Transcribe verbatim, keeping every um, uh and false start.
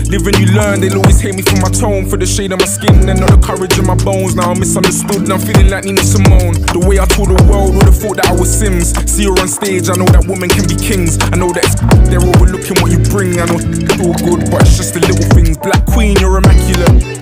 Live and you learn, they'll always hate me for my tone, for the shade of my skin and not the courage in my bones. Now I'm misunderstood and I'm feeling like Nina Simone. The way I told the world would have thought that I was Sims. See her on stage, I know that women can be kings. I know that it's they're overlooking what you bring. I know it's all good, but it's just the little things. Black Queen, you're immaculate.